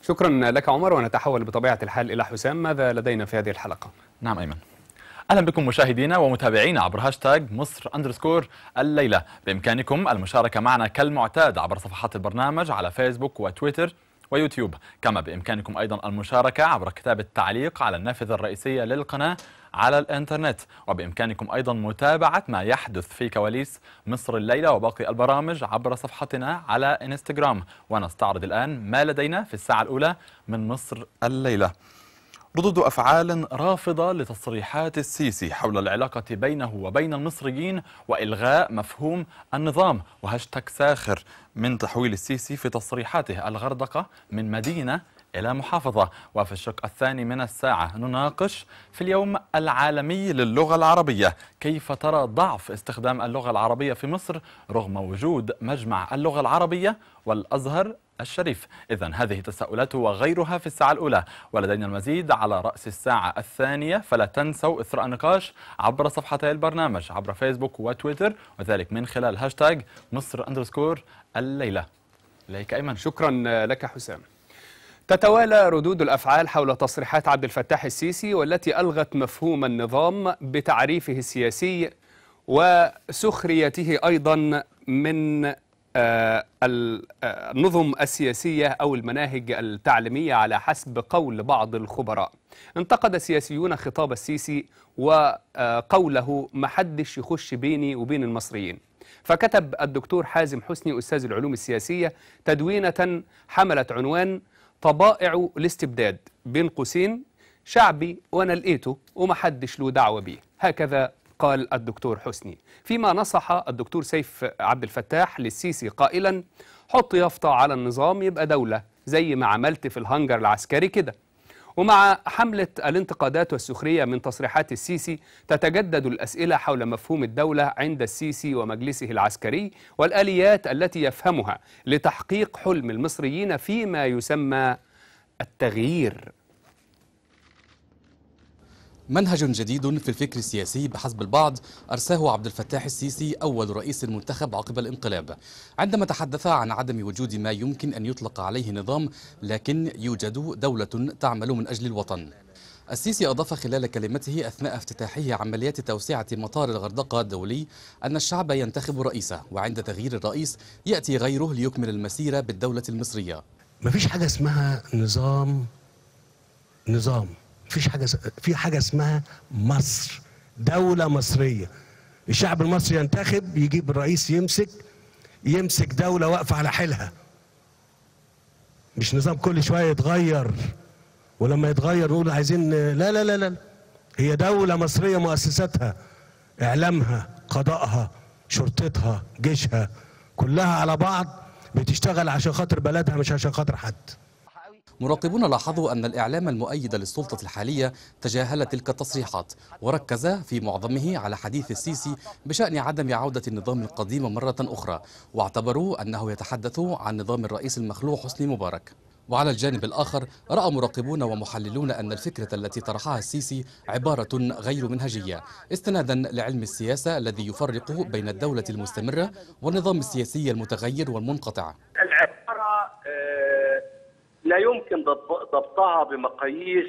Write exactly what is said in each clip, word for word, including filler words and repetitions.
شكرا لك عمر، ونتحول بطبيعة الحال إلى حسام. ماذا لدينا في هذه الحلقة؟ نعم أيمن، أهلا بكم مشاهدينا ومتابعينا عبر هاشتاج مصر أندرسكور الليلة. بإمكانكم المشاركة معنا كالمعتاد عبر صفحات البرنامج على فيسبوك وتويتر ويوتيوب، كما بإمكانكم أيضا المشاركة عبر كتابة تعليق على النافذة الرئيسية للقناة على الإنترنت، وبإمكانكم أيضا متابعة ما يحدث في كواليس مصر الليلة وباقي البرامج عبر صفحتنا على إنستغرام. ونستعرض الآن ما لدينا في الساعة الأولى من مصر الليلة. ردود أفعال رافضة لتصريحات السيسي حول العلاقة بينه وبين المصريين وإلغاء مفهوم النظام، وهاشتاج ساخر من تحويل السيسي في تصريحاته الغردقة من مدينة إلى محافظة. وفي الشق الثاني من الساعة نناقش في اليوم العالمي للغة العربية كيف ترى ضعف استخدام اللغة العربية في مصر رغم وجود مجمع اللغة العربية والأزهر الشريف. إذن هذه تساؤلات وغيرها في الساعة الأولى، ولدينا المزيد على رأس الساعة الثانية، فلا تنسوا إثراء النقاش عبر صفحتي البرنامج عبر فيسبوك وتويتر، وذلك من خلال هاشتاج مصر أندرسكور الليلة. إليك أيمن. شكرا لك حسام. تتوالى ردود الأفعال حول تصريحات عبد الفتاح السيسي، والتي ألغت مفهوم النظام بتعريفه السياسي وسخريته أيضا من النظم السياسية أو المناهج التعليمية على حسب قول بعض الخبراء. انتقد سياسيون خطاب السيسي وقوله محدش يخش بيني وبين المصريين. فكتب الدكتور حازم حسني أستاذ العلوم السياسية تدوينة حملت عنوان طبائع الاستبداد بين قوسين شعبي وأنا لقيته ومحدش له دعوة بيه. هكذا قال الدكتور حسني، فيما نصح الدكتور سيف عبد الفتاح للسيسي قائلا حط يافطة على النظام يبقى دولة زي ما عملت في الهنجر العسكري كده. ومع حملة الانتقادات والسخرية من تصريحات السيسي تتجدد الأسئلة حول مفهوم الدولة عند السيسي ومجلسه العسكري والآليات التي يفهمها لتحقيق حلم المصريين فيما يسمى التغيير. منهج جديد في الفكر السياسي بحسب البعض أرساه عبد الفتاح السيسي أول رئيس منتخب عقب الانقلاب، عندما تحدث عن عدم وجود ما يمكن أن يطلق عليه نظام، لكن يوجد دولة تعمل من أجل الوطن. السيسي أضاف خلال كلمته أثناء افتتاحه عمليات توسعة مطار الغردقة الدولي أن الشعب ينتخب رئيسه، وعند تغيير الرئيس يأتي غيره ليكمل المسيرة بالدولة المصرية. مفيش حاجة اسمها نظام نظام مفيش حاجة في حاجة اسمها مصر، دولة مصرية. الشعب المصري ينتخب، يجيب الرئيس يمسك يمسك دولة واقفة على حيلها، مش نظام كل شوية يتغير، ولما يتغير نقول عايزين لا لا لا لا. هي دولة مصرية، مؤسساتها، إعلامها، قضائها، شرطتها، جيشها، كلها على بعض بتشتغل عشان خاطر بلدها مش عشان خاطر حد. مراقبون لاحظوا أن الإعلام المؤيد للسلطة الحالية تجاهل تلك التصريحات، وركز في معظمه على حديث السيسي بشأن عدم عودة النظام القديم مرة أخرى، واعتبروا أنه يتحدث عن نظام الرئيس المخلوع حسني مبارك. وعلى الجانب الآخر رأى مراقبون ومحللون أن الفكرة التي طرحها السيسي عبارة غير منهجية، استنادا لعلم السياسة الذي يفرق بين الدولة المستمرة والنظام السياسي المتغير والمنقطع. العبارة لا يمكن ضبطها بمقاييس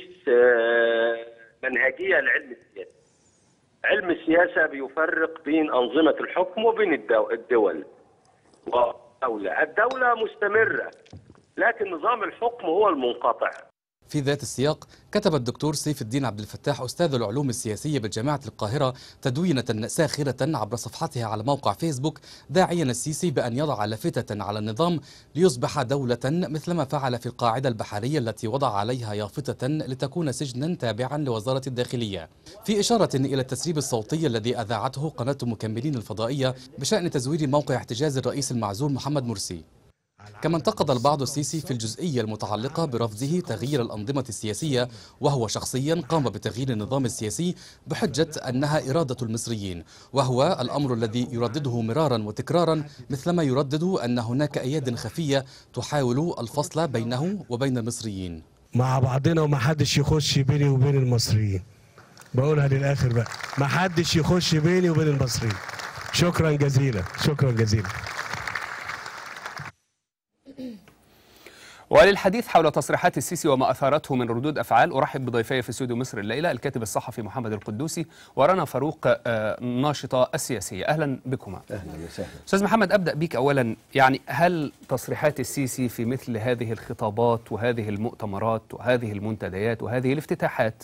منهجية لعلم السياسة. علم السياسة بيفرق بين أنظمة الحكم وبين الدول والدولة. الدولة مستمرة لكن نظام الحكم هو المنقطع. في ذات السياق كتب الدكتور سيف الدين عبد الفتاح أستاذ العلوم السياسية بجامعة القاهرة تدوينة ساخرة عبر صفحته على موقع فيسبوك، داعيا السيسي بأن يضع لافتة على النظام ليصبح دولة مثلما فعل في القاعدة البحرية التي وضع عليها يافطة لتكون سجنا تابعا لوزارة الداخلية، في إشارة إلى التسريب الصوتي الذي أذاعته قناة مكملين الفضائية بشأن تزوير موقع احتجاز الرئيس المعزول محمد مرسي. كما انتقد البعض السيسي في الجزئية المتعلقة برفضه تغيير الأنظمة السياسية، وهو شخصيا قام بتغيير النظام السياسي بحجة أنها إرادة المصريين، وهو الأمر الذي يردده مرارا وتكرارا، مثلما يردد أن هناك أياد خفية تحاول الفصل بينه وبين المصريين. مع بعضنا وما حدش يخش بيني وبين المصريين. بقولها للآخر بقى، ما حدش يخش بيني وبين المصريين. شكرا جزيلا، شكرا جزيلا. وللحديث حول تصريحات السيسي وما أثارته من ردود أفعال أرحب بضيفي في استوديو مصر الليلة الكاتب الصحفي محمد القدوسي ورنا فاروق الناشطة السياسية. أهلا بكما. أهلا وسهلا. أستاذ محمد، أبدأ بك أولا. يعني هل تصريحات السيسي في مثل هذه الخطابات وهذه المؤتمرات وهذه المنتديات وهذه الافتتاحات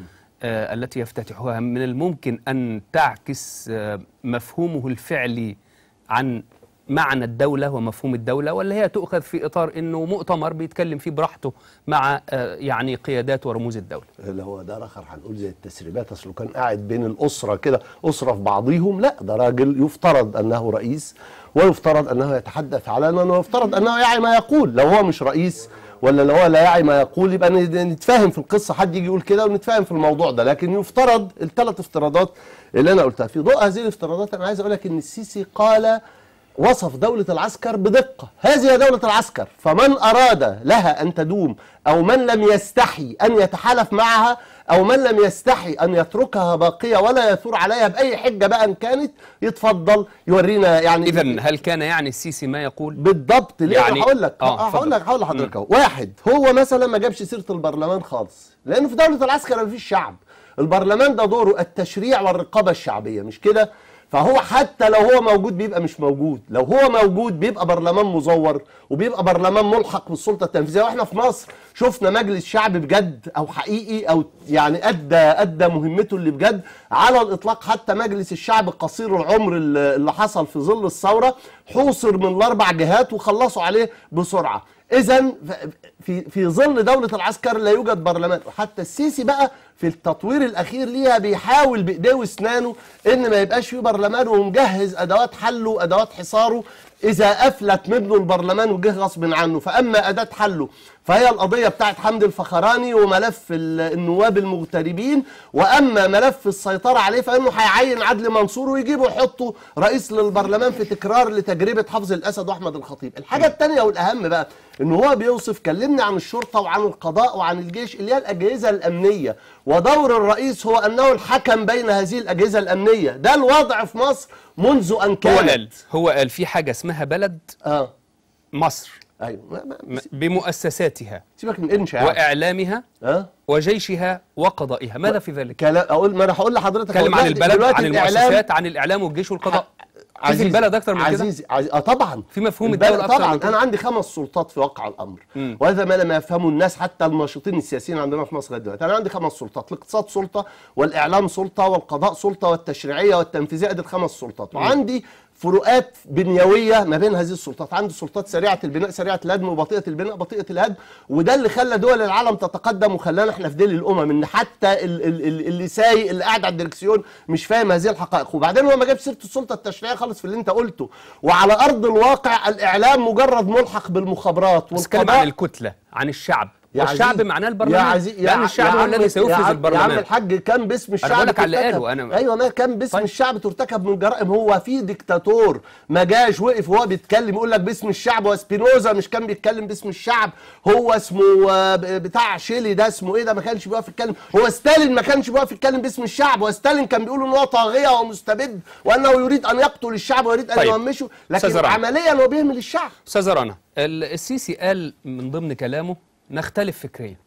آه التي يفتتحها من الممكن أن تعكس آه مفهومه الفعلي عن معنى الدولة ومفهوم الدولة، ولا هي تؤخذ في إطار أنه مؤتمر بيتكلم فيه براحته مع آه يعني قيادات ورموز الدولة؟ اللي هو ده آخر هنقول زي التسريبات، أصله كان قاعد بين الأسرة كده، أسرة في بعضيهم. لا، ده راجل يفترض أنه رئيس، ويفترض أنه يتحدث علنا، ويفترض أنه يعي ما يقول. لو هو مش رئيس ولا لو هو لا يعي ما يقول يبقى نتفاهم في القصة، حد يجي يقول كده ونتفاهم في الموضوع ده. لكن يفترض الثلاث افتراضات اللي أنا قلتها. في ضوء هذه الافتراضات أنا عايز أقول لك إن السيسي قال وصف دولة العسكر بدقة. هذه هي دولة العسكر، فمن أراد لها أن تدوم أو من لم يستحي أن يتحالف معها أو من لم يستحي أن يتركها باقية ولا يثور عليها بأي حجة بقى إن كانت، يتفضل يورينا. يعني إذن هل كان يعني السيسي ما يقول بالضبط؟ ليه؟ يعني هقول لك آه هقول لك هقول لحضرتك اهو. واحد، هو مثلا ما جابش سيرة البرلمان خالص، لأنه في دولة العسكر ما فيش شعب. البرلمان ده دوره التشريع والرقابة الشعبية، مش كده؟ فهو حتى لو هو موجود بيبقى مش موجود، لو هو موجود بيبقى برلمان مزور وبيبقى برلمان ملحق بالسلطة التنفيذية. واحنا في مصر شفنا مجلس شعب بجد او حقيقي، او يعني ادى ادى مهمته اللي بجد على الاطلاق. حتى مجلس الشعب قصير العمر اللي حصل في ظل الثورة حوصر من الاربع جهات وخلصوا عليه بسرعة. إذن في في ظل دولة العسكر لا يوجد برلمان. حتى السيسي بقى في التطوير الأخير ليها بيحاول بإيديه وأسنانه إن ما يبقاش فيه برلمان، ومجهز أدوات حله وأدوات حصاره إذا أفلت منه البرلمان وجه غصب عنه. فأما أداة حله فهي القضية بتاعت حمدي الفخراني وملف النواب المغتربين، وأما ملف السيطرة عليه فإنه هيعين عدلي منصور ويجيبه ويحطه رئيس للبرلمان في تكرار لتجربة حافظ الأسد وأحمد الخطيب. الحاجة الثانية والأهم بقى إن هو بيوصف، كلمني عن الشرطة وعن القضاء وعن الجيش اللي هي الأجهزة الأمنية، ودور الرئيس هو أنه الحكم بين هذه الأجهزة الأمنية. ده الوضع في مصر منذ أن كان. هو قال هو قال في حاجة اسمها بلد آه. مصر، أيوة، ما ما بمؤسساتها سيبك من إنشاء وإعلامها آه. وجيشها وقضائها. ماذا في ذلك؟ كلا أقول ما أنا هقول لحضرتك. تكلم عن البلد، عن المؤسسات، عن الإعلام والجيش والقضاء. في البلد أكتر من كده؟ عزيزي عزيزي اه طبعا في مفهوم الدولة أكتر طبعا. من كده؟ أنا عندي خمس سلطات في واقع الأمر، م. وهذا ما لم يفهمه الناس حتى الناشطين السياسيين عندنا في مصر دلوقتي. أنا عندي خمس سلطات: الاقتصاد سلطة، والإعلام سلطة، والقضاء سلطة، والتشريعية والتنفيذية. دي الخمس سلطات. م. وعندي فروقات بنيويه ما بين هذه السلطات. عندي سلطات سريعه البناء سريعه الهدم، وبطيئه البناء بطيئه الهدم. وده اللي خلى دول العالم تتقدم وخلانا احنا في ديل الامم، ان حتى ال ال اللي سايق اللي قاعد على الدركسيون مش فاهم هذه الحقائق. وبعدين هو ما جابش سيره السلطه التشريعيه خالص في اللي انت قلته. وعلى ارض الواقع الاعلام مجرد ملحق بالمخابرات. والقضاء عن الكتله، عن الشعب، والشعب معناه البرلمان، لأن الشعب هو الذي سيفرز البرلمان. يا عم الحاج، كان باسم الشعب أنا بقول لك على اللي قاله أنا. أيوة، ما كان باسم طيب. الشعب ترتكب من جرائم. هو في ديكتاتور ما جاش وقف وهو بيتكلم يقول لك باسم الشعب؟ وسبينوزا مش كان بيتكلم باسم الشعب؟ هو اسمه بتاع شيلي ده اسمه ايه ده ما كانش بيقف يتكلم؟ هو ستالين ما كانش بيقف يتكلم باسم الشعب؟ وستالين كان بيقول ان هو طاغية ومستبد وانه يريد ان يقتل الشعب ويريد ان طيب. يهمشه، لكن عمليا هو بيهمل الشعب. استاذ رنا، السيسي قال من ضمن كلامه نختلف فكريا،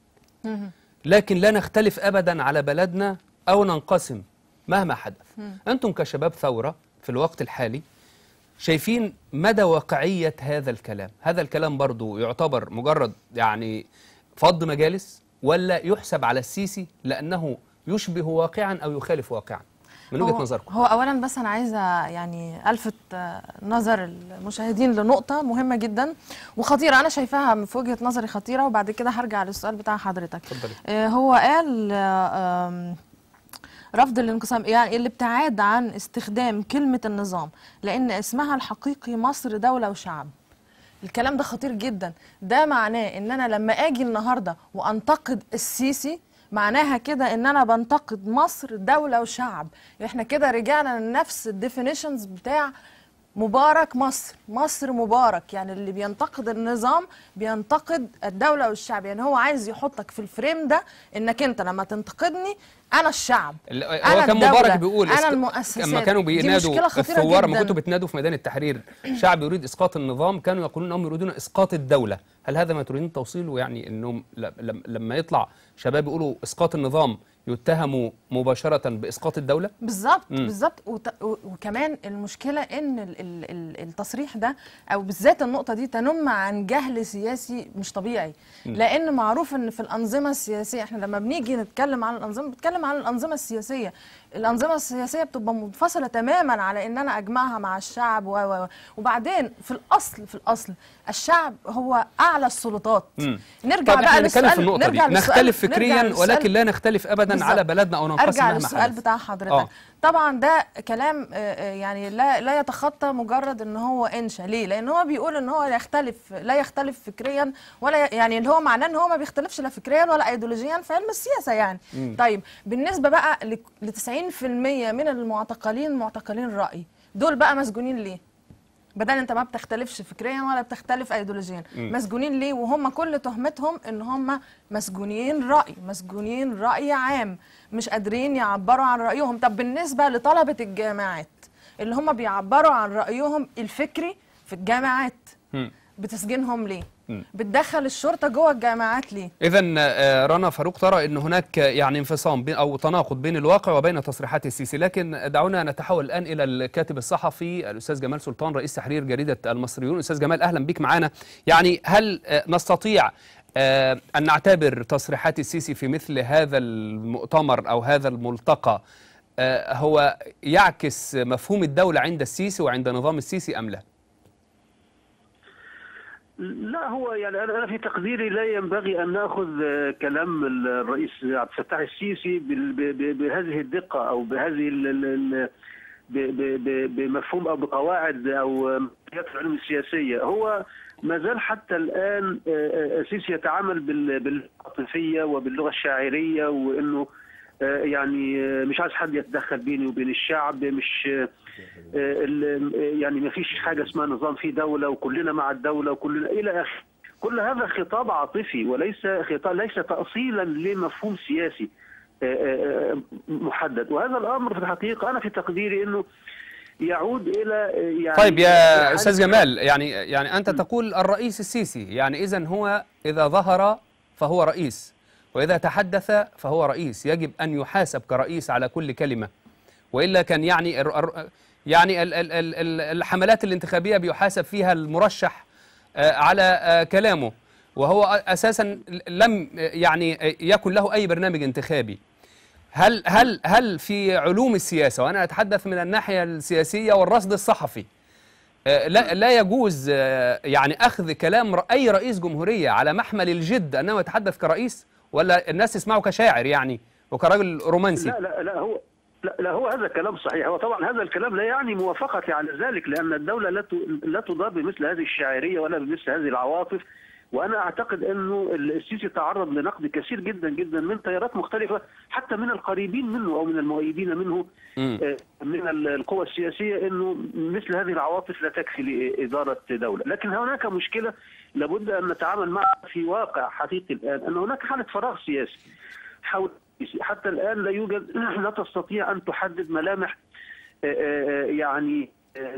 لكن لا نختلف أبدا على بلدنا أو ننقسم مهما حدث. أنتم كشباب ثورة في الوقت الحالي شايفين مدى واقعية هذا الكلام؟ هذا الكلام برضو يعتبر مجرد يعني فض مجالس، ولا يحسب على السيسي لأنه يشبه واقعا أو يخالف واقعا من وجهة نظركم؟ هو أولا بس أنا عايزة يعني ألفت نظر المشاهدين لنقطة مهمة جدا وخطيرة، أنا شايفاها في وجهة نظري خطيرة، وبعد كده هرجع للسؤال بتاع حضرتك. آه هو قال آه رفض الانقسام، يعني الابتعاد عن استخدام كلمة النظام لأن اسمها الحقيقي مصر دولة وشعب. الكلام ده خطير جدا. ده معناه إن أنا لما أجي النهاردة وأنتقد السيسي معناها كده ان انا بنتقد مصر دولة وشعب. احنا كده رجعنا لنفس الديفينيشنز بتاع مبارك مصر، مصر مبارك. يعني اللي بينتقد النظام بينتقد الدولة والشعب. يعني هو عايز يحطك في الفريم ده انك انت لما تنتقدني انا الشعب، انا كان مبارك بيقول انا المؤسسات. لما كانوا بينادوا الثوار، لما كنتوا بتنادوا في ميدان التحرير شعب يريد اسقاط النظام، كانوا يقولون انهم يريدون اسقاط الدولة. هل هذا ما تريدون توصيله؟ يعني انهم لما يطلع شباب يقولوا اسقاط النظام يتهموا مباشرة بإسقاط الدولة؟ بالظبط بالظبط. وكمان المشكلة إن ال ال التصريح ده أو بالذات النقطة دي تنم عن جهل سياسي مش طبيعي. م. لأن معروف إن في الأنظمة السياسية، إحنا لما بنيجي نتكلم عن الأنظمة بنتكلم عن الأنظمة السياسية. الأنظمة السياسية بتبقى منفصلة تماما على إن أنا أجمعها مع الشعب و و وبعدين في الأصل في الأصل الشعب هو أعلى السلطات. م. نرجع طب بقى نتكلم في النقطة دي، نختلف فكريا ولكن لا نختلف أبدا بالزبط. على بلدنا أو ننقسم. أرجع للسؤال بتاع حضرتك. أوه. طبعا ده كلام يعني لا لا يتخطى مجرد ان هو انشا. ليه؟ لان هو بيقول ان هو يختلف لا يختلف فكريا ولا يعني اللي هو معناه ان هو ما بيختلفش لا فكريا ولا ايديولوجيا في علم السياسه يعني. م. طيب بالنسبه بقى ل تسعين في المية من المعتقلين معتقلين راي، دول بقى مسجونين ليه؟ بدل انت ما بتختلفش فكريا ولا بتختلف ايديولوجيا، مسجونين ليه وهم كل تهمتهم ان هم مسجونين راي، مسجونين راي عام، مش قادرين يعبروا عن رايهم. طب بالنسبه لطلبه الجامعات اللي هم بيعبروا عن رايهم الفكري في الجامعات، بتسجنهم ليه؟ بتدخل الشرطه جوه الجامعات ليه؟ اذا رنا فاروق ترى ان هناك يعني انفصام او تناقض بين الواقع وبين تصريحات السيسي، لكن دعونا نتحول الان الى الكاتب الصحفي الاستاذ جمال سلطان رئيس تحرير جريده المصريون. استاذ جمال اهلا بك معنا. يعني هل نستطيع ان نعتبر تصريحات السيسي في مثل هذا المؤتمر او هذا الملتقى هو يعكس مفهوم الدوله عند السيسي وعند نظام السيسي ام لا؟ لا، هو يعني انا في تقديري لا ينبغي ان ناخذ كلام الرئيس عبد الفتاح السيسي بهذه الدقه او بهذه بمفهوم او بقواعد او العلوم السياسيه. هو ما زال حتى الان السيسي يتعامل بالعاطفيه وباللغه الشاعريه، وانه يعني مش عايز حد يتدخل بيني وبين الشعب، مش يعني ما فيش حاجه اسمها نظام فيه دوله وكلنا مع الدوله وكلنا الى اخره. كل هذا خطاب عاطفي وليس خطاب، ليس تاصيلا لمفهوم سياسي محدد. وهذا الامر في الحقيقه انا في تقديري انه يعود الى يعني طيب يا استاذ جمال، يعني يعني انت تقول الرئيس السيسي، يعني اذا هو اذا ظهر فهو رئيس وإذا تحدث فهو رئيس، يجب أن يحاسب كرئيس على كل كلمة، وإلا كان يعني يعني الحملات الانتخابية بيحاسب فيها المرشح على كلامه، وهو أساسا لم يعني يكن له أي برنامج انتخابي. هل هل هل في علوم السياسة، وأنا أتحدث من الناحية السياسية والرصد الصحفي، لا لا يجوز يعني أخذ كلام أي رئيس جمهورية على محمل الجد أنه يتحدث كرئيس، ولا الناس تسمعه كشاعر يعني وكراجل رومانسي؟ لا لا لا هو لا, لا هو هذا كلام صحيح. هو طبعا هذا الكلام لا يعني موافقتي على ذلك، لأن الدولة لا لا تضاد بمثل هذه الشاعرية ولا بمثل هذه العواطف. وأنا أعتقد أنه السيسي تعرض لنقد كثير جدا جدا من تيارات مختلفة، حتى من القريبين منه أو من المؤيدين منه م. من القوى السياسية، أنه مثل هذه العواطف لا تكفي لإدارة دولة. لكن هناك مشكلة لابد أن نتعامل معها في واقع حقيقي الآن، أن هناك حالة فراغ سياسي حول حتى الآن. لا يوجد، لا تستطيع أن تحدد ملامح يعني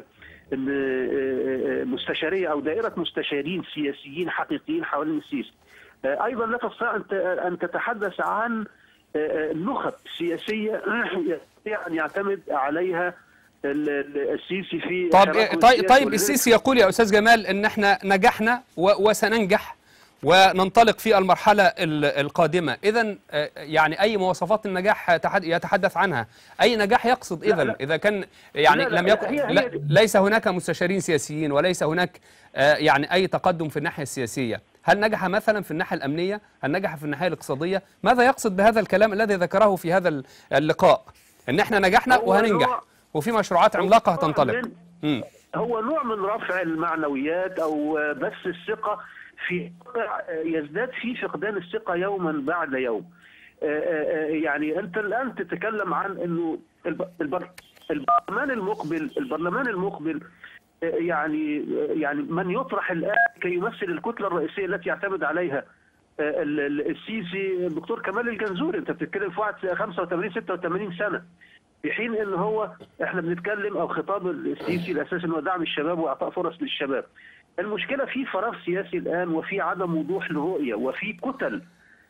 مستشارية أو دائرة مستشارين سياسيين حقيقيين حوالين السيسي. أيضا لا تستطيع أن تتحدث عن نخب سياسية يعني يعتمد عليها السيسي في طيب طيب, طيب السيسي يقول يا أستاذ جمال إن احنا نجحنا وسننجح وننطلق في المرحلة القادمة. إذن يعني أي مواصفات النجاح يتحدث عنها؟ أي نجاح يقصد إذن إذا كان يعني لا لا لم يكن هي هي لا ليس هناك مستشارين سياسيين وليس هناك يعني أي تقدم في الناحية السياسية؟ هل نجح مثلا في الناحية الأمنية؟ هل نجح في الناحية الاقتصادية؟ ماذا يقصد بهذا الكلام الذي ذكره في هذا اللقاء إن احنا نجحنا وهننجح وفي مشروعات عملاقة هتنطلق؟ هو نوع من رفع المعنويات أو بس الثقة في يزداد في فقدان الثقة يوما بعد يوم. يعني أنت الآن تتكلم عن أنه البرلمان المقبل البرلمان المقبل يعني يعني من يطرح الآن كي يمثل الكتلة الرئيسية التي يعتمد عليها السيسي الدكتور كمال الجنزوري. انت بتتكلم في واحد خمسة وثمانين ستة وثمانين سنة، في حين ان هو احنا بنتكلم او خطاب السيسي الاساسي انه دعم الشباب واعطاء فرص للشباب. المشكلة في فراغ سياسي الآن وفي عدم وضوح للرؤية وفي كتل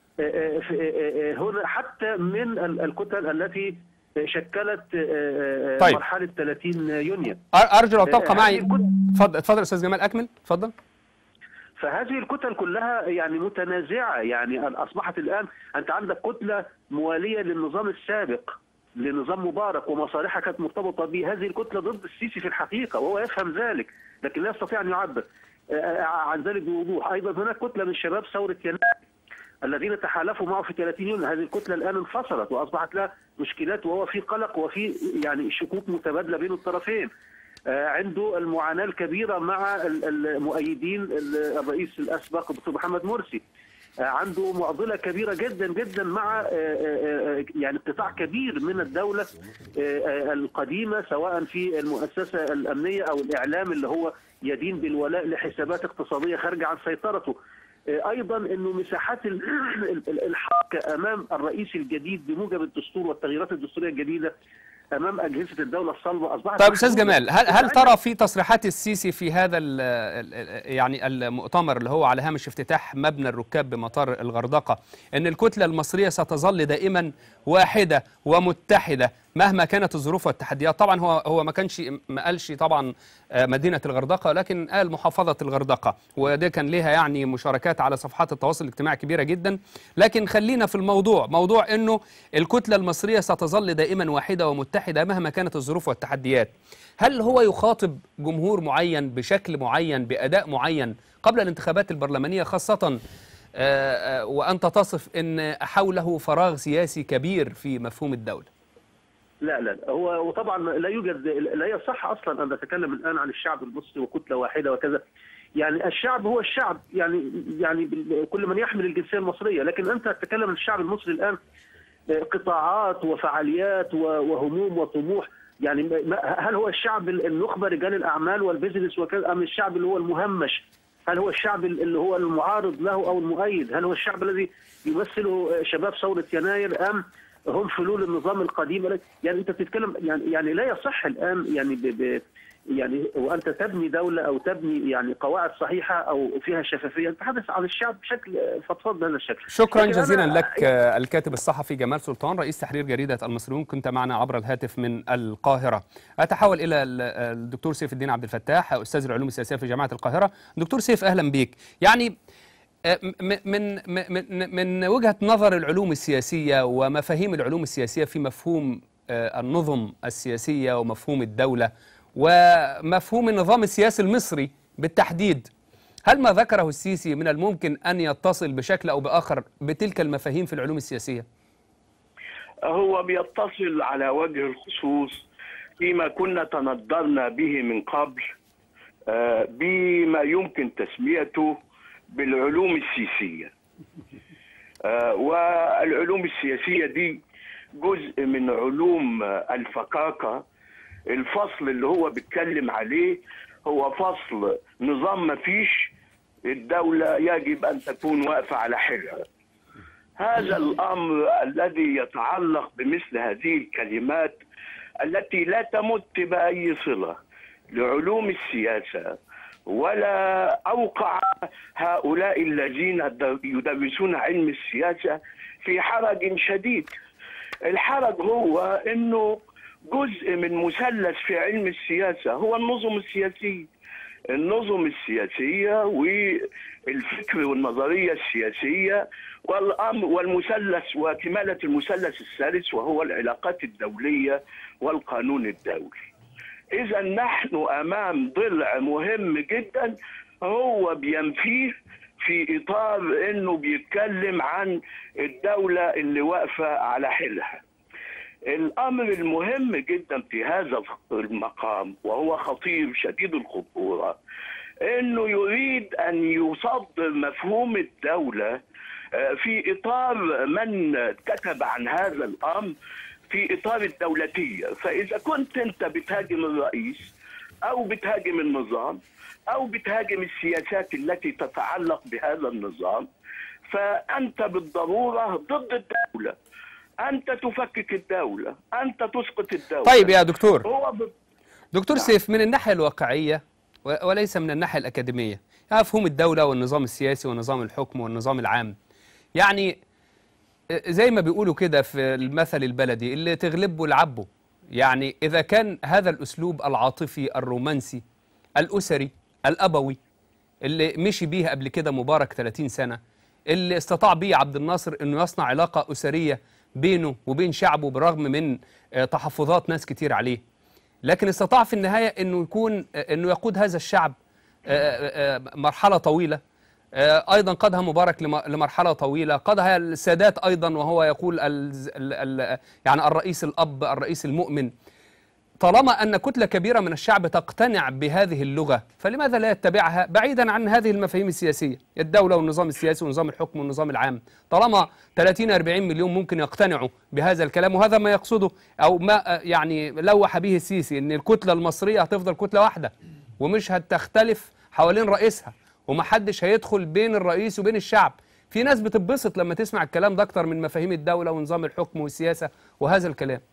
هنا حتى من الكتل التي شكلت طيب. مرحلة ثلاثين يونيو. أرجو لو تبقى معي. اتفضل اتفضل أستاذ جمال، أكمل اتفضل. فهذه الكتل كلها يعني متنازعة، يعني أصبحت الآن أنت عندك كتلة موالية للنظام السابق لنظام مبارك ومصالحها كانت مرتبطة به. هذه الكتلة ضد السيسي في الحقيقة وهو يفهم ذلك، لكن لا يستطيع أن يعبر عن ذلك بوضوح. أيضا هناك كتلة من شباب ثورة يناير الذين تحالفوا معه في ثلاثين يونيو. هذه الكتلة الآن انفصلت وأصبحت لها مشكلات وهو في قلق وفي يعني شكوك متبادلة بين الطرفين. عنده المعاناة الكبيرة مع المؤيدين الرئيس الأسبق الدكتور محمد مرسي. عنده معضلة كبيرة جدا جدا مع يعني قطاع كبير من الدولة القديمة سواء في المؤسسة الأمنية أو الإعلام اللي هو يدين بالولاء لحسابات اقتصادية خارجة عن سيطرته. أيضا أنه مساحات الحركة أمام الرئيس الجديد بموجب الدستور والتغييرات الدستورية الجديدة أمام أجهزة الدولة الصلبة أصبحت. طيب أستاذ جمال، هل هل ترى في تصريحات السيسي في هذا يعني المؤتمر اللي هو على هامش افتتاح مبنى الركاب بمطار الغردقة أن الكتلة المصرية ستظل دائما واحدة ومتحدة مهما كانت الظروف والتحديات؟ طبعا هو هو ما كانش ما قالش طبعا مدينة الغردقة، لكن قال محافظة الغردقة، وده كان لها يعني مشاركات على صفحات التواصل الاجتماعي كبيرة جدا. لكن خلينا في الموضوع، موضوع انه الكتلة المصرية ستظل دائما واحدة ومتحدة مهما كانت الظروف والتحديات. هل هو يخاطب جمهور معين بشكل معين بأداء معين قبل الانتخابات البرلمانية، خاصة وأنت تصف ان حوله فراغ سياسي كبير في مفهوم الدولة؟ لا لا هو وطبعا لا يوجد، لا يصح اصلا ان نتكلم الان عن الشعب المصري وكتله واحده وكذا. يعني الشعب هو الشعب، يعني يعني كل من يحمل الجنسيه المصريه، لكن انت تتكلم عن الشعب المصري الان قطاعات وفعاليات وهموم وطموح. يعني هل هو الشعب النخبه رجال الاعمال والبيزنس وكذا، ام الشعب اللي هو المهمش؟ هل هو الشعب اللي هو المعارض له او المؤيد؟ هل هو الشعب الذي يمثله شباب ثوره يناير ام هم فلول النظام القديم؟ يعني انت بتتكلم يعني يعني لا يصح الان يعني ب ب يعني وانت تبني دوله او تبني يعني قواعد صحيحه او فيها شفافيه، انت تحدث عن الشعب بشكل فضفاض بهذا الشكل. شكرا جزيلا لك الكاتب الصحفي جمال سلطان، رئيس تحرير جريده المصريون، كنت معنا عبر الهاتف من القاهره. اتحول الى الدكتور سيف الدين عبد الفتاح، استاذ العلوم السياسيه في جامعه القاهره. دكتور سيف، اهلا بك. يعني من من من وجهة نظر العلوم السياسية ومفاهيم العلوم السياسية في مفهوم النظم السياسية ومفهوم الدولة ومفهوم النظام السياسي المصري بالتحديد، هل ما ذكره السيسي من الممكن أن يتصل بشكل أو بآخر بتلك المفاهيم في العلوم السياسية؟ هو بيتصل على وجه الخصوص فيما كنا تندرنا به من قبل بما يمكن تسميته بالعلوم السياسية. آه والعلوم السياسية دي جزء من علوم الفكاكة. الفصل اللي هو بيتكلم عليه هو فصل نظام ما فيش، الدولة يجب أن تكون واقفة على حيلها. هذا الأمر الذي يتعلق بمثل هذه الكلمات التي لا تمت بأي صلة لعلوم السياسة ولا أوقع هؤلاء الذين يدرسون علم السياسة في حرج شديد. الحرج هو أنه جزء من مثلث في علم السياسة هو النظم السياسية. النظم السياسية والفكر والنظرية السياسية والأمر والمثلث وكمالة المثلث الثالث وهو العلاقات الدولية والقانون الدولي. إذا نحن أمام ضلع مهم جدا هو بينفيه في إطار إنه بيتكلم عن الدولة اللي واقفة على حيلها. الأمر المهم جدا في هذا المقام وهو خطير شديد الخطورة إنه يريد أن يصدر مفهوم الدولة في إطار من كتب عن هذا الأمر في إطار الدولتية. فإذا كنت أنت بتهاجم الرئيس أو بتهاجم النظام أو بتهاجم السياسات التي تتعلق بهذا النظام، فأنت بالضرورة ضد الدولة، أنت تفكك الدولة، أنت تسقط الدولة. طيب يا دكتور، هو ب... دكتور نعم. سيف، من الناحية الواقعية وليس من الناحية الأكاديمية، مفهوم الدولة والنظام السياسي ونظام الحكم والنظام العام، يعني زي ما بيقولوا كده في المثل البلدي، اللي تغلبه العبه. يعني إذا كان هذا الأسلوب العاطفي الرومانسي الأسري الأبوي اللي مشي بيه قبل كده مبارك ثلاثين سنة، اللي استطاع بيه عبد الناصر أنه يصنع علاقة أسرية بينه وبين شعبه بالرغم من تحفظات ناس كتير عليه، لكن استطاع في النهاية أنه يكون أنه يقود هذا الشعب مرحلة طويلة، أيضا قادها مبارك لمرحلة طويلة، قادها السادات أيضا وهو يقول ال ال يعني الرئيس الأب الرئيس المؤمن. طالما أن كتلة كبيرة من الشعب تقتنع بهذه اللغة، فلماذا لا يتبعها بعيدا عن هذه المفاهيم السياسية، الدولة والنظام السياسي ونظام الحكم والنظام العام؟ طالما ثلاثين أربعين مليون ممكن يقتنعوا بهذا الكلام، وهذا ما يقصده أو ما يعني لوح به السيسي، أن الكتلة المصرية هتفضل كتلة واحدة ومش هتختلف حوالين رئيسها، ومحدش هيدخل بين الرئيس وبين الشعب. في ناس بتتبسط لما تسمع الكلام ده أكتر من مفاهيم الدولة ونظام الحكم والسياسة وهذا الكلام.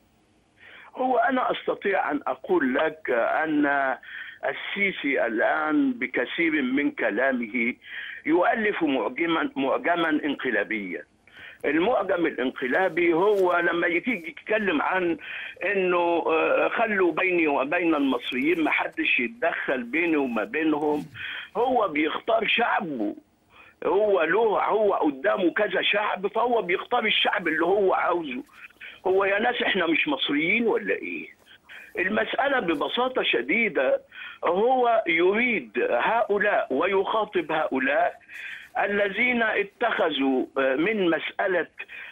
هو أنا أستطيع أن أقول لك أن السيسي الآن بكثير من كلامه يؤلف معجما معجما انقلابيا. المعجم الانقلابي هو لما يجي يتكلم عن انه خلوا بيني وبين المصريين ما حدش يتدخل بيني وما بينهم، هو بيختار شعبه، هو له هو قدامه كذا شعب، فهو بيختار الشعب اللي هو عاوزه. هو يا ناس احنا مش مصريين ولا ايه؟ المسألة ببساطة شديدة هو يريد هؤلاء ويخاطب هؤلاء الذين اتخذوا من مسألة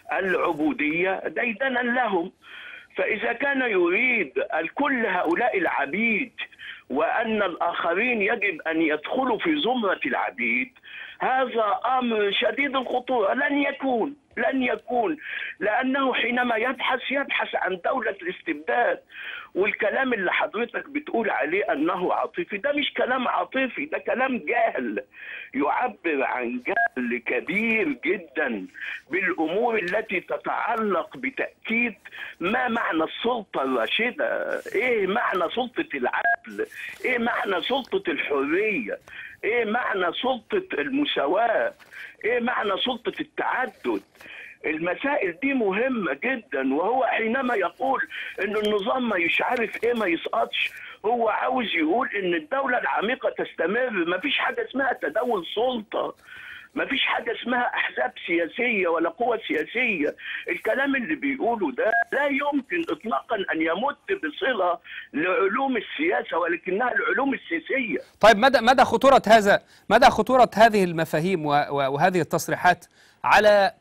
العبودية ديدنا لهم. فإذا كان يريد الكل هؤلاء العبيد وأن الآخرين يجب أن يدخلوا في زمرة العبيد، هذا أمر شديد الخطورة. لن يكون لن يكون لأنه حينما يبحث يبحث عن دولة الاستبداد. والكلام اللي حضرتك بتقول عليه أنه عاطفي، ده مش كلام عاطفي، ده كلام جهل يعبر عن جهل كبير جدا بالأمور التي تتعلق بتأكيد ما معنى السلطة الراشدة، إيه معنى سلطة العدل، إيه معنى سلطة الحرية، إيه معنى سلطة المساواة، إيه معنى سلطة التعدد. المسائل دي مهمة جدا. وهو حينما يقول إن النظام ما مش عارف إيه ما يسقطش، هو عاوز يقول إن الدولة العميقة تستمر. ما فيش حاجة اسمها تداول سلطة، ما فيش حاجة اسمها أحزاب سياسية ولا قوى سياسية. الكلام اللي بيقوله ده لا يمكن إطلاقا أن يمت بصلة لعلوم السياسة ولكنها العلوم السياسية. طيب مدى مدى خطورة هذا مدى خطورة هذه المفاهيم وهذه التصريحات على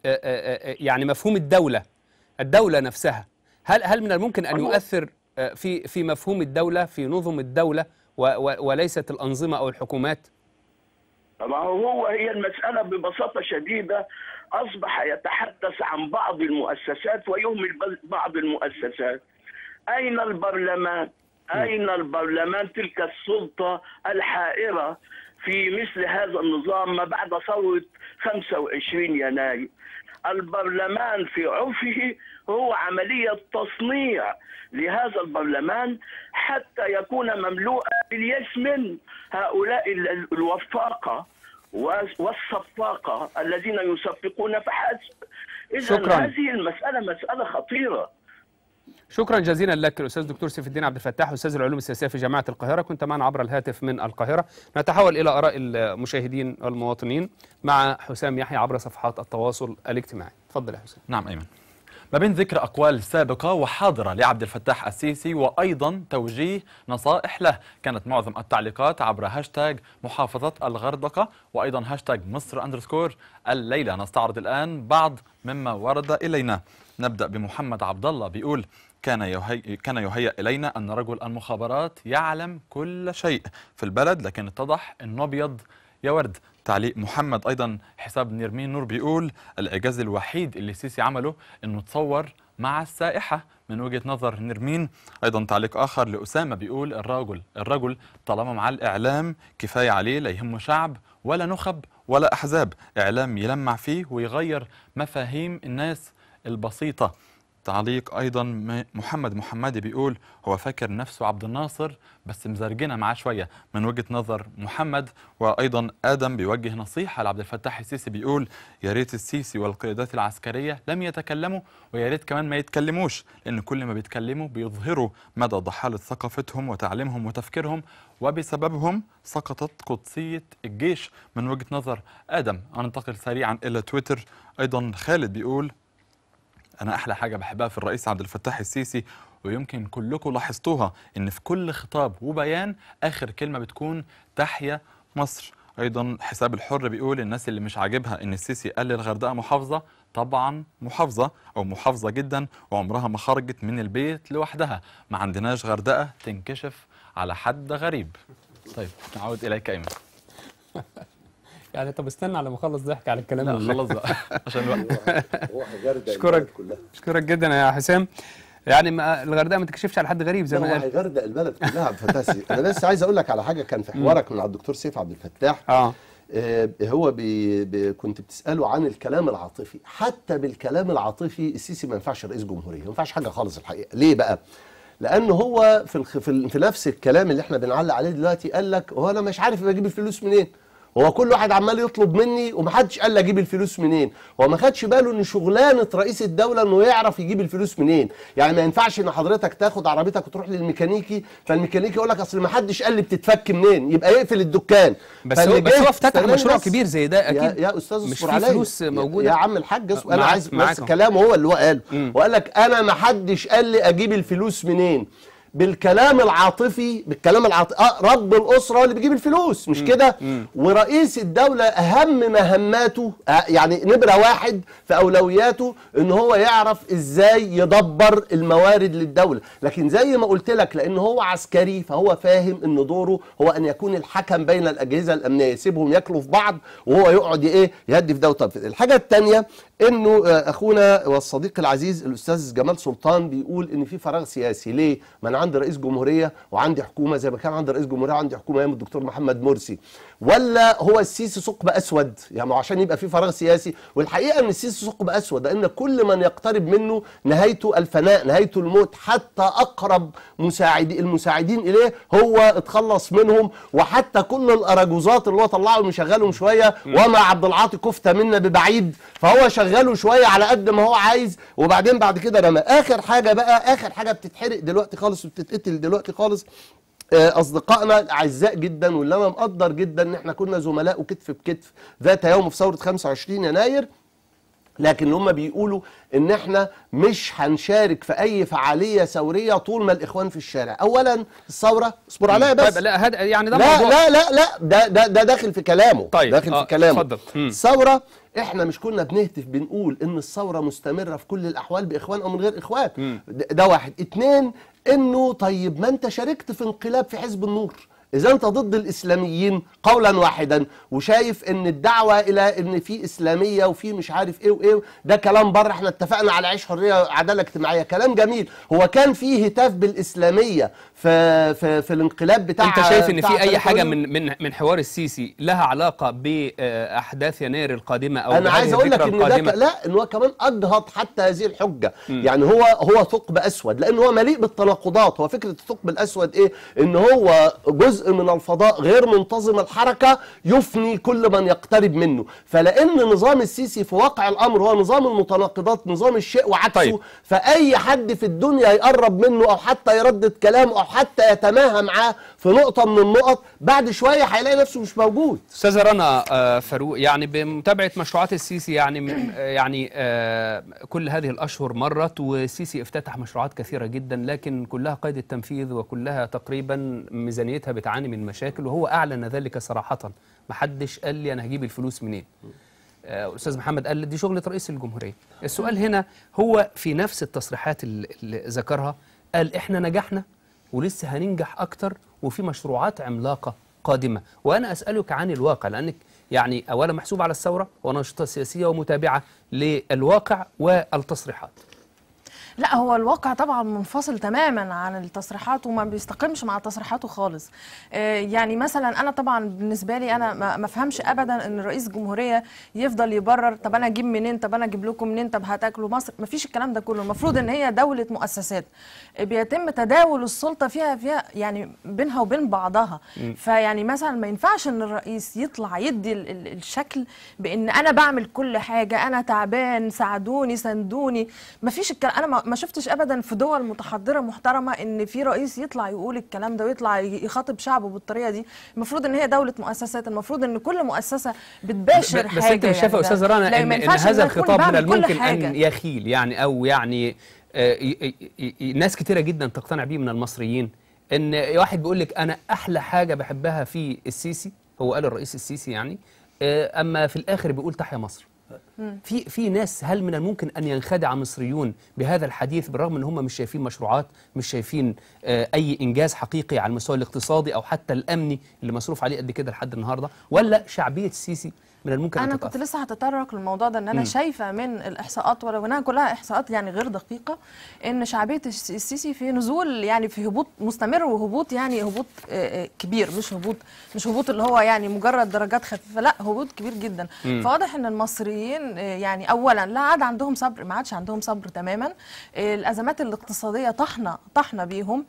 يعني مفهوم الدولة الدولة نفسها؟ هل هل من الممكن أن يؤثر في في مفهوم الدولة في نظم الدولة وليست الأنظمة أو الحكومات؟ طبعا هو هي المسألة ببساطة شديدة أصبح يتحدث عن بعض المؤسسات ويهمل بعض المؤسسات. أين البرلمان؟ أين البرلمان؟ تلك السلطة الحائرة في مثل هذا النظام ما بعد ثورة خمسة وعشرين يناير. البرلمان في عرفه هو عملية تصنيع لهذا البرلمان حتى يكون مملوءا باليأس من هؤلاء الوفاقة والصفاقة الذين يصفقون فحسب. إذن هذه المسألة مسألة خطيرة. شكرا جزيلا لك الأستاذ دكتور سيف الدين عبد الفتاح، أستاذ العلوم السياسية في جامعة القاهرة، كنت معنا عبر الهاتف من القاهرة. نتحول إلى آراء المشاهدين والمواطنين مع حسام يحيى عبر صفحات التواصل الاجتماعي. تفضل يا حسام. نعم أيمن. ما بين ذكر أقوال سابقة وحاضرة لعبد الفتاح السيسي وأيضا توجيه نصائح له، كانت معظم التعليقات عبر هاشتاج محافظة الغردقة وأيضا هاشتاج مصر أندرسكور الليلة. نستعرض الآن بعض مما ورد إلينا. نبدأ بمحمد عبد الله، بيقول كان يهي... كان يهيأ إلينا أن رجل المخابرات يعلم كل شيء في البلد، لكن اتضح أنه أبيض يا ورد. تعليق محمد. أيضا حساب نيرمين نور بيقول الإعجاز الوحيد اللي السيسي عمله أنه تصور مع السائحة من وجهة نظر نرمين. أيضا تعليق آخر لأسامة بيقول الرجل الرجل طالما مع الإعلام كفاية عليه، لا يهمه شعب ولا نخب ولا أحزاب، إعلام يلمع فيه ويغير مفاهيم الناس البسيطة. تعليق أيضا محمد محمدي بيقول هو فاكر نفسه عبد الناصر بس مزرجنا معاه شوية من وجهة نظر محمد. وأيضا آدم بيوجه نصيحة لعبد الفتاح السيسي بيقول يا ريت السيسي والقيادات العسكرية لم يتكلموا، ويا ريت كمان ما يتكلموش، لأن كل ما بيتكلموا بيظهروا مدى ضحالة ثقافتهم وتعليمهم وتفكيرهم، وبسببهم سقطت قدسية الجيش من وجهة نظر آدم. أنتقل سريعا إلى تويتر. أيضا خالد بيقول أنا أحلى حاجة بحبها في الرئيس عبد الفتاح السيسي، ويمكن كلكم لاحظتوها، إن في كل خطاب وبيان آخر كلمة بتكون تحيا مصر. أيضا حساب الحر بيقول الناس اللي مش عاجبها إن السيسي قال للغردقة محافظة، طبعا محافظة أو محافظة جدا، وعمرها ما خرجت من البيت لوحدها، ما عندناش غردقة تنكشف على حد غريب. طيب نعود إليك أيمن. يعني طب استنى على ما اخلص ضحك على الكلام. لا خلص بقى عشان الوقت. اشكرك اشكرك جدا يا حسام. يعني ما الغردقه ما تكشفش على حد غريب زي ما قال. هو هيغردق البلد كلها عبد الفتاح. انا بس عايز اقول لك على حاجه كان في حوارك مع الدكتور سيف عبد الفتاح. اه آه هو بي بي كنت بتساله عن الكلام العاطفي. حتى بالكلام العاطفي السيسي ما ينفعش رئيس جمهوريه، ما ينفعش حاجه خالص الحقيقه. ليه بقى؟ لأن هو في الخ... في, في نفس الكلام اللي احنا بنعلق عليه دلوقتي قال لك هو انا مش عارف اجيب الفلوس منين. هو كل واحد عمال يطلب مني ومحدش قال لي اجيب الفلوس منين. هو ما خدش باله ان شغلانه رئيس الدوله انه يعرف يجيب الفلوس منين. يعني ما ينفعش ان حضرتك تاخد عربيتك وتروح للميكانيكي، فالميكانيكي يقول لك اصل ما حدش قال لي بتتفك منين، يبقى يقفل الدكان. بس هو بس هو افتتح مشروع كبير زي ده اكيد. يا, يا استاذ مش في فلوس موجوده يا عم الحاج. انا عايز بس كلامه هو اللي هو قاله، وقال لك انا ما حدش قال لي اجيب الفلوس منين. بالكلام العاطفي بالكلام العاطفي آه رب الاسره اللي بيجيب الفلوس مش كده. ورئيس الدوله اهم مهماته آه يعني نمره واحد في اولوياته ان هو يعرف ازاي يدبر الموارد للدوله. لكن زي ما قلت لك لان هو عسكري فهو فاهم ان دوره هو ان يكون الحكم بين الاجهزه الامنيه، يسيبهم ياكلوا في بعض وهو يقعد ايه يهدي في ده. طب الحاجه الثانيه انه اخونا والصديق العزيز الاستاذ جمال سلطان بيقول ان في فراغ سياسي. ليه؟ ما انا عندي رئيس جمهوريه وعندي حكومه زي ما كان عندي رئيس جمهوريه وعندي حكومه ايام الدكتور محمد مرسي، ولا هو السيسي ثقب اسود؟ يعني عشان يبقى في فراغ سياسي. والحقيقه ان السيسي ثقب اسود لان كل من يقترب منه نهايته الفناء، نهايته الموت. حتى اقرب مساعدي المساعدين اليه هو اتخلص منهم، وحتى كل الاراجوزات اللي هو طلعهم يشغلهم شويه وما عبد العاطي كفته منا ببعيد، فهو شغله شويه على قد ما هو عايز وبعدين بعد كده رمى. اخر حاجه بقى اخر حاجه بتتحرق دلوقتي خالص وبتتقتل دلوقتي خالص اصدقائنا الاعزاء جدا واللي انا مقدر جدا ان احنا كنا زملاء وكتف بكتف ذات يوم في ثوره خمسة وعشرين يناير، لكن هم بيقولوا ان احنا مش هنشارك في اي فعاليه ثوريه طول ما الاخوان في الشارع. اولا الثوره اصبر عليا بس. طيب لا هذا يعني ده لا موضوع. لا لا لا ده ده ده داخل في كلامه. طيب داخل آه في كلامه. اتفضل. الثوره احنا مش كنا بنهتف بنقول ان الثوره مستمره في كل الاحوال باخوان او من غير اخوان. ده واحد. اتنين انه طيب ما انت شاركت في انقلاب في حزب النور، إذا أنت ضد الإسلاميين قولا واحدا وشايف إن الدعوة إلى إن في إسلامية وفي مش عارف إيه وإيه ده كلام بره، إحنا اتفقنا على عيش حرية عدالة اجتماعية، كلام جميل. هو كان في هتاف بالإسلامية في في في الانقلاب بتاع أنت شايف إن في أي حاجة من من من حوار السيسي لها علاقة بأحداث يناير القادمة أو أنا عايز أقول لك إن ده لا إن هو كمان أجهض حتى هذه الحجة. م. يعني هو هو ثقب أسود لأن هو مليء بالتناقضات. هو فكرة الثقب الأسود إيه؟ إن هو جزء من الفضاء غير منتظم الحركة يفني كل من يقترب منه. فلأن نظام السيسي في واقع الأمر هو نظام المتناقضات، نظام الشيء وعكسه. طيب. فأي حد في الدنيا يقرب منه أو حتى يردد كلامه أو حتى يتماهى معاه في نقطة من النقط بعد شوية هيلاقي نفسه مش موجود. أستاذة رنا فاروق، يعني بمتابعة مشروعات السيسي يعني يعني كل هذه الأشهر مرت والسيسي افتتح مشروعات كثيرة جدا لكن كلها قيد التنفيذ وكلها تقريبا ميزانيتها بتعاني من مشاكل وهو أعلن ذلك صراحة. ما حدش قال لي أنا هجيب الفلوس منين. أستاذ محمد قال دي شغلة رئيس الجمهورية. السؤال هنا هو في نفس التصريحات اللي ذكرها قال إحنا نجحنا ولسه هننجح أكتر وفي مشروعات عملاقة قادمة. وأنا أسألك عن الواقع لأنك يعني أولا محسوب على الثورة ونشطة سياسية ومتابعة للواقع والتصريحات. لا هو الواقع طبعا منفصل تماما عن التصريحات وما بيستقيمش مع تصريحاته خالص. آه يعني مثلا انا طبعا بالنسبه لي انا ما افهمش ابدا ان رئيس جمهوريه يفضل يبرر طب انا اجيب منين، طب انا اجيب لكم منين، طب هتاكلوا مصر. ما فيش الكلام ده كله. المفروض ان هي دوله مؤسسات بيتم تداول السلطه فيها فيها يعني بينها وبين بعضها. م. فيعني مثلا ما ينفعش ان الرئيس يطلع يدي ال ال الشكل بان انا بعمل كل حاجه، انا تعبان ساعدوني سندوني. ما فيش الكلام. انا ما شفتش ابدا في دول متحضره محترمه ان في رئيس يطلع يقول الكلام ده ويطلع يخاطب شعبه بالطريقه دي. المفروض ان هي دوله مؤسسات، المفروض ان كل مؤسسه بتباشر حاجه. بس انت مش شايفه يا استاذه رنا ان, إن هذا الخطاب من الممكن ان يخيل يعني او يعني آه ي ي ي ناس كتيره جدا تقتنع بيه من المصريين، ان واحد بيقول لك انا احلى حاجه بحبها في السيسي، هو قال الرئيس السيسي يعني، آه اما في الاخر بيقول تحيا مصر. في في ناس، هل من الممكن ان ينخدع مصريون بهذا الحديث بالرغم ان هم مش شايفين مشروعات، مش شايفين آه اي انجاز حقيقي على المستوى الاقتصادي او حتى الامني اللي مصروف عليه قد كده لحد النهارده، ولا شعبيه السيسي من الممكن أنا أن كنت لسه هتطرق للموضوع ده، ان انا م. شايفه من الاحصاءات ولو انها كلها احصاءات يعني غير دقيقه ان شعبيه السيسي في نزول، يعني في هبوط مستمر، وهبوط يعني هبوط كبير، مش هبوط مش هبوط اللي هو يعني مجرد درجات خفيفه، لا هبوط كبير جدا. م. فواضح ان المصريين يعني اولا لا عاد عندهم صبر، ما عادش عندهم صبر تماما. الازمات الاقتصاديه طحنه طحنه بيهم.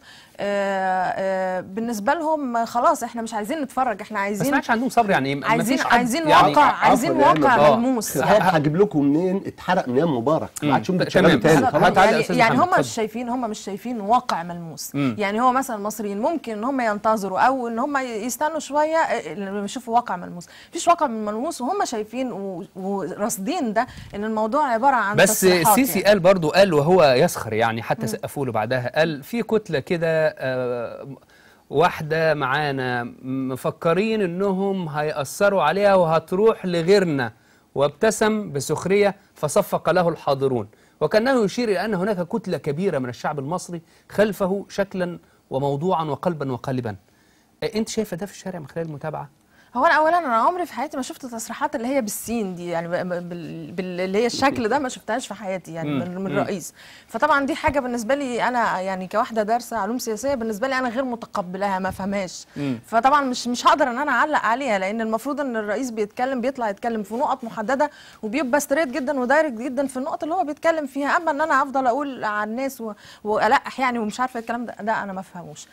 آآ آآ بالنسبه لهم خلاص احنا مش عايزين نتفرج، احنا عايزين. بس ما عادش عندهم صبر يعني ايه؟ عايزين عايزين يعني واقع، عايزين واقع ملموس. هجيب لكم منين اتحرق من ايام مبارك، ما عادش ممكن تشتغلوا تاني. يعني, يعني هم مش شايفين هم مش شايفين واقع ملموس. مم. يعني هو مثلا المصريين ممكن ان هم ينتظروا او ان هم يستنوا شويه يشوفوا واقع ملموس، مفيش واقع ملموس وهم شايفين وراصدين ده ان الموضوع عباره عن بس السيسي يعني. قال برضو قال وهو يسخر يعني حتى سقفوا له بعدها، قال في كتله كده آه واحدة معانا مفكرين انهم هيأثروا عليها وهتروح لغيرنا، وابتسم بسخرية فصفق له الحاضرون، وكأنه يشير إلى أن هناك كتلة كبيرة من الشعب المصري خلفه شكلا وموضوعا وقلبا وقالبا. أنت شايفة ده في الشارع من خلال المتابعة؟ هو انا اولا انا عمري في حياتي ما شفت تصريحات اللي هي بالسين دي، يعني اللي هي الشكل ده ما شفتهاش في حياتي يعني من, من الرئيس. فطبعا دي حاجه بالنسبه لي انا يعني كواحده دارسه علوم سياسيه، بالنسبه لي انا غير متقبلاها، ما فهمهاش. فطبعا مش مش هقدر ان انا اعلق عليها، لان المفروض ان الرئيس بيتكلم بيطلع يتكلم في نقط محدده وبيبقى ستريت جدا ودايركت جدا في النقط اللي هو بيتكلم فيها. اما ان انا افضل اقول على الناس والقح يعني ومش عارفه الكلام ده، ده انا ما فهموش.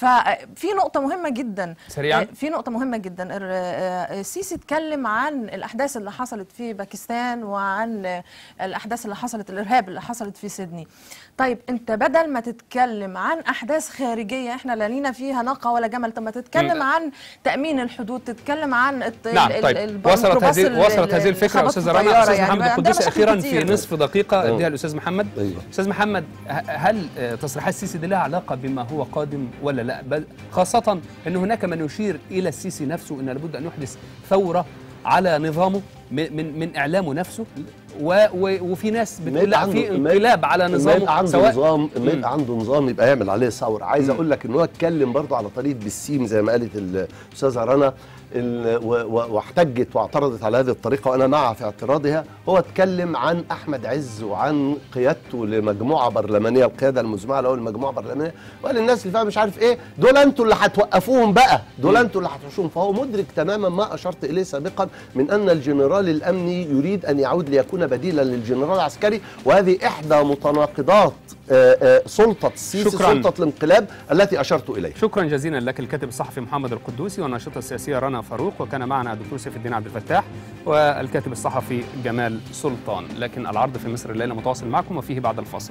ففي نقطه مهمه جدا سريعا، في نقطه مهمه جدا. السيسي اتكلم عن الأحداث اللي حصلت في باكستان وعن الأحداث اللي حصلت، الإرهاب اللي حصلت في سيدني. طيب أنت بدل ما تتكلم عن أحداث خارجية إحنا لا لينا فيها ناقة ولا جمل، طب ما تتكلم عن تأمين الحدود، تتكلم عن نعم. طيب وصلت هذه وصلت هذه الفكرة أستاذ رنا. أستاذ يعني محمد القدوسي أخيرا في نصف دقيقة أديها الأستاذ محمد. أيوة. أستاذ محمد، هل تصريحات السيسي دي لها علاقة بما هو قادم ولا لا؟ خاصة أن هناك من يشير إلى السيسي نفسه أن لابد أن يحدث ثورة على نظامه من من اعلامه نفسه، و وفي ناس بتقول لا في انقلاب على نظامه. عنده سواء نظام ما يبقى عنده نظام يبقى يعمل عليه ثوره. عايز اقول لك ان هو اتكلم برضه على طريقه بالسيم زي ما قالت الاستاذه رنا، واحتجت واعترضت على هذه الطريقه وانا معها في اعتراضها. هو اتكلم عن احمد عز وعن قيادته لمجموعه برلمانيه، القياده المزمعه له لمجموعه برلمانيه، وقال الناس اللي فيها مش عارف ايه دول انتوا اللي هتوقفوهم بقى، دول انتوا اللي هتحوشوهم. فهو مدرك تماما ما اشرت اليه سابقا من ان الجنرال الامني يريد ان يعود ليكون بديلا للجنرال العسكري، وهذه احدى متناقضات سلطه السيسي، سلطه الانقلاب التي اشرت اليها. شكرا جزيلا لك الكاتب الصحفي محمد القدوسي والناشطه السياسيه رنا فاروق، وكان معنا الدكتور سيف الدين عبد الفتاح والكاتب الصحفي جمال سلطان. لكن العرض في مصر الليله متواصل معكم وفيه بعد الفاصل.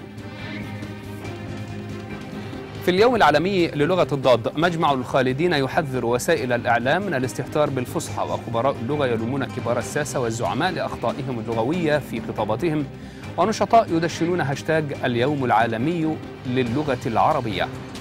في اليوم العالمي للغة الضاد، مجمع الخالدين يحذر وسائل الإعلام من الاستهتار بالفصحى، وخبراء اللغة يلومون كبار الساسة والزعماء لأخطائهم اللغوية في خطاباتهم، ونشطاء يدشنون هاشتاج اليوم العالمي للغة العربية.